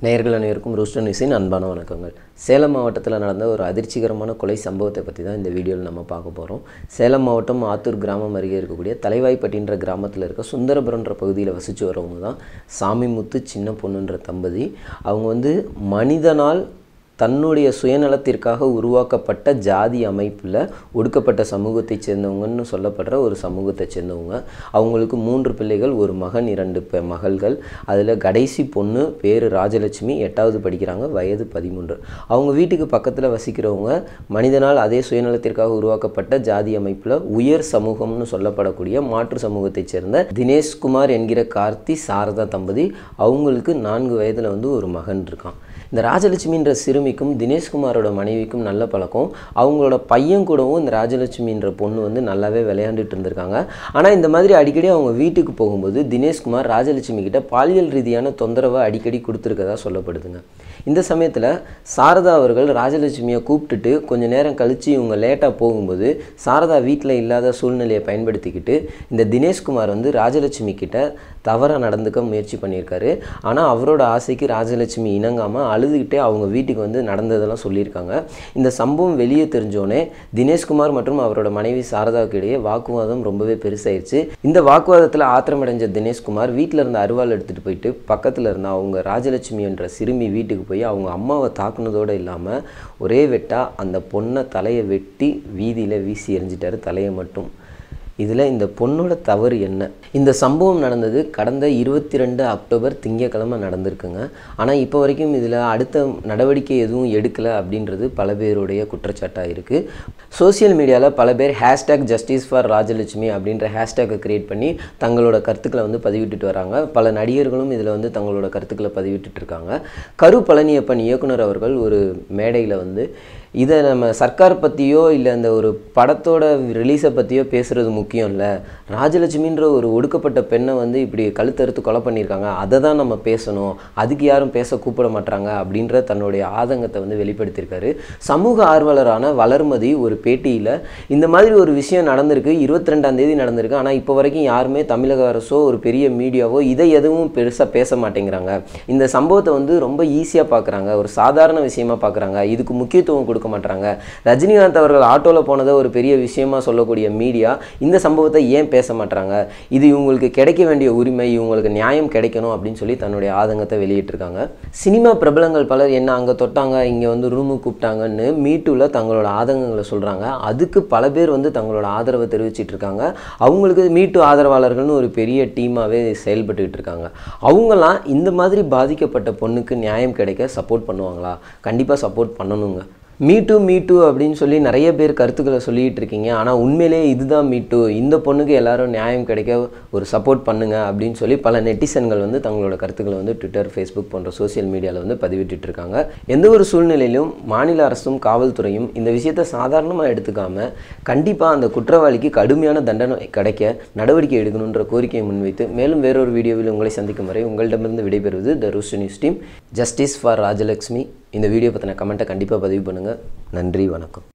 நேயர்கள் அனைவருக்கும் ரூஸ்டர் நியூஸின் அன்பான வணக்கங்கள். சேலம் மாவட்டத்தில் நடந்த ஒரு அதிர்ச்சிகரமான கொலை சம்பவத்தை பற்றி தான் இந்த வீடியோவில் நம்ம பார்க்க போகிறோம். சேலம் மாவட்டம் ஆத்தூர் கிராமம் அருகே இருக்கக்கூடிய தலவாய்ப்பட்டின்ற கிராமத்தில் இருக்க சுந்தரபுரன்ற பகுதியில் வசித்து வரவங்க தான் சாமிமுத்து சின்னப்பொண்ணுன்ற தம்பதி. அவங்க மனிதனால் தன்னுடைய சுயநலத்திற்காக உருவாக்கப்பட்ட ஜாதி அமைப்பில் ஒடுக்கப்பட்ட சமூகத்தை சேர்ந்தவங்கன்னு சொல்லப்படுற ஒரு சமூகத்தை சேர்ந்தவங்க. அவங்களுக்கு 3 பிள்ளைகள், ஒரு மகன், 2 மகள்கள். அதில் கடைசி பொண்ணு பேர் ராஜலட்சுமி, 8வது படிக்கிறாங்க, வயது 13. அவங்க வீட்டுக்கு பக்கத்தில் வசிக்கிறவங்க மனிதனால் அதே சுயநலத்திற்காக உருவாக்கப்பட்ட ஜாதி அமைப்பில் உயர் சமூகம்னு சொல்லப்படக்கூடிய மாற்று சமூகத்தை சேர்ந்த தினேஷ்குமார் என்கிற கார்த்தி சாரதா தம்பதி. அவங்களுக்கு 4 வயதில் ஒரு மகன் இருக்கான். இந்த ராஜலட்சுமின்ற சிறுமிக்கும் தினேஷ்குமாரோட மனைவிக்கும் நல்ல பழக்கம். அவங்களோட பையன் கூடவும் இந்த ராஜலட்சுமின்ற பொண்ணு நல்லாவே விளையாண்டுட்டு இருந்திருக்காங்க. ஆனால் இந்த மாதிரி அடிக்கடி அவங்க வீட்டுக்கு போகும்போது தினேஷ்குமார் ராஜலட்சுமி கிட்ட பாலியல் ரீதியான தொந்தரவை அடிக்கடி கொடுத்துருக்கதா சொல்லப்படுதுங்க. இந்த சமயத்தில் சாரதா அவர்கள் ராஜலட்சுமியை கூப்பிட்டுட்டு கொஞ்சம் நேரம் கழித்து இவங்க லேட்டாக போகும்போது சாரதா வீட்டில் இல்லாத சூழ்நிலையை பயன்படுத்திக்கிட்டு இந்த தினேஷ்குமார் ராஜலட்சுமி கிட்ட தவறாக நடந்துக்க முயற்சி பண்ணியிருக்காரு. ஆனால் அவரோட ஆசைக்கு ராஜலட்சுமி இணங்காமல் அழுதுகிட்டே அவங்க வீட்டுக்கு நடந்ததெல்லாம் சொல்லியிருக்காங்க. இந்த சம்பவம் வெளியே தெரிஞ்சோடனே தினேஷ்குமார் மற்றும் அவரோட மனைவி சாரதாவுக்கு இடையே வாக்குவாதம் ரொம்பவே பெருசாயிருச்சு. இந்த வாக்குவாதத்தில் ஆத்திரமடைஞ்ச தினேஷ்குமார் வீட்டில் இருந்த அருவாள் எடுத்துகிட்டு போயிட்டு பக்கத்தில் இருந்த அவங்க ராஜலட்சுமி என்ற சிறுமி வீட்டுக்கு போய் அவங்க அம்மாவை தாக்குனதோடு இல்லாமல் ஒரே வெட்டாக அந்த பொண்ணை தலையை வெட்டி வீதியில் வீசி எறிஞ்சிட்டாரு, தலையை மட்டும். இதில் இந்த பொண்ணோட தவறு என்ன? இந்த சம்பவம் நடந்தது கடந்த 22 அக்டோபர் திங்கக்கிழமை நடந்திருக்குங்க. ஆனால் இப்போ வரைக்கும் இதில் அடுத்த நடவடிக்கை எதுவும் எடுக்கலை அப்படின்றது பல பேருடைய குற்றச்சாட்டாக இருக்குது. சோசியல் மீடியாவில் பல பேர் #ஜஸ்டிஸ் ஃபார் ராஜலட்சுமி அப்படின்ற ஹேஷ்டேக்கை க்ரியேட் பண்ணி தங்களோட கருத்துக்களை பதிவிட்டுட்டு வராங்க. பல நடிகர்களும் இதில் தங்களோட கருத்துக்களை பதிவிட்டுட்டு இருக்காங்க. கரு பழனியப்பன் இயக்குனர் அவர்கள் ஒரு மேடையில் இதை நம்ம சர்க்கார் பற்றியோ இல்லை அந்த ஒரு படத்தோட ரிலீஸை பற்றியோ பேசுகிறது முக்கியம் இல்லை, ராஜலட்சுமின்ற ஒரு ஒடுக்கப்பட்ட பெண்ணை இப்படி கழுத்தறுத்து கொலை பண்ணியிருக்காங்க, அதை தான் நம்ம பேசணும், அதுக்கு யாரும் பேச கூப்பிட மாட்டாங்க அப்படின்ற தன்னுடைய ஆதங்கத்தை வெளிப்படுத்தியிருக்காரு. சமூக ஆர்வலரான வளர்மதி ஒரு பேட்டியில் இந்த மாதிரி ஒரு விஷயம் நடந்திருக்கு, 22ஆம் தேதி நடந்திருக்கு, ஆனால் இப்போ வரைக்கும் யாருமே தமிழக அரசோ ஒரு பெரிய மீடியாவோ இதை எதுவும் பெருசாக பேச மாட்டேங்கிறாங்க. இந்த சம்பவத்தை ரொம்ப ஈஸியாக பார்க்குறாங்க, ஒரு சாதாரண விஷயமா பார்க்குறாங்க, இதுக்கு முக்கியத்துவம் கொடுக்க மாட்டாங்க. ரஜினிகாந்த் அவர்கள் ஆட்டோவில் போனதை ஒரு பெரிய விஷயமா சொல்லக்கூடிய மீடியா இந்த சம்பவத்தை ஏன் பேச மாட்டாங்க, இது இவங்களுக்கு கிடைக்க வேண்டிய உரிமை, இவங்களுக்கு நியாயம் கிடைக்கணும் அப்படின்னு சொல்லி தன்னுடைய ஆதங்கத்தை வெளியிட்டிருக்காங்க. சினிமா பிரபலங்கள் பலர் என்ன அங்கே தொட்டாங்க, இங்கே ரூமுக்கு கூப்பிட்டாங்கன்னு மீட்டூவில் தங்களோட ஆதங்கங்களை சொல்கிறாங்க. அதுக்கு பல பேர் தங்களோட ஆதரவை தெரிவிச்சிட்டு இருக்காங்க. அவங்களுக்கு மீட்டு ஆதரவாளர்கள்னு ஒரு பெரிய டீமாகவே செயல்பட்டுக்கிட்டு இருக்காங்க. அவங்களாம் இந்த மாதிரி பாதிக்கப்பட்ட பொண்ணுக்கு நியாயம் கிடைக்க சப்போர்ட் பண்ணுவாங்களா? கண்டிப்பாக சப்போர்ட் பண்ணணுங்க. மீட்டு அப்படின்னு சொல்லி நிறைய பேர் கருத்துக்களை சொல்லிகிட்டு இருக்கீங்க. ஆனால் உண்மையிலேயே இதுதான் மீட்டு, இந்த பொண்ணுக்கு எல்லாரும் நியாயம் கிடைக்க ஒரு சப்போர்ட் பண்ணுங்க அப்படின்னு சொல்லி பல நெட்டிசன்கள் தங்களோட கருத்துக்களை ட்விட்டர், ஃபேஸ்புக் போன்ற சோசியல் மீடியாவில் பதிவிட்டு இருக்காங்க. எந்த ஒரு சூழ்நிலையிலும் மாநில அரசும் காவல்துறையும் இந்த விஷயத்தை சாதாரணமாக எடுத்துக்காம கண்டிப்பாக அந்த குற்றவாளிக்கு கடுமையான தண்டனை கிடைக்க நடவடிக்கை எடுக்கணுன்ற கோரிக்கையை முன்வைத்து மேலும் வேறொரு வீடியோவில் உங்களை சந்திக்கும் வரை உங்களிடமிருந்து விடைபெறுவது the rooster news team. Justice for Rajalakshmi. இந்த வீடியோ பற்றின கமெண்ட்டை கண்டிப்பாக பதிவு பண்ணுங்கள். நன்றி, வணக்கம்.